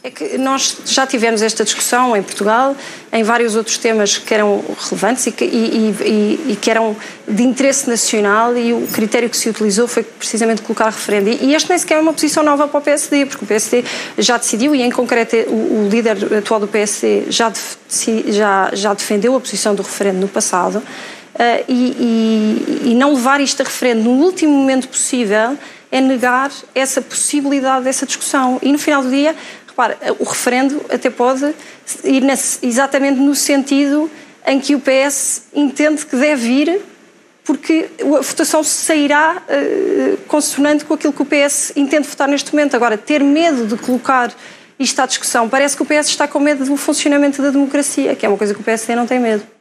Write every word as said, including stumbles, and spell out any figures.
É que nós já tivemos esta discussão em Portugal, em vários outros temas que eram relevantes e que, e, e, e que eram de interesse nacional, e o critério que se utilizou foi precisamente colocar referendo. E, e este nem sequer é uma posição nova para o P S D, porque o P S D já decidiu, e em concreto o, o líder atual do P S D já, já, já defendeu a posição do referendo no passado, uh, e, e, e não levar isto a referendo no último momento possível é negar essa possibilidade dessa discussão. E no final do dia, repara, o referendo até pode ir exatamente no sentido em que o P S entende que deve ir, porque a votação sairá uh, consonante com aquilo que o P S entende votar neste momento. Agora, ter medo de colocar isto à discussão, parece que o P S está com medo do funcionamento da democracia, que é uma coisa que o P S D não tem medo.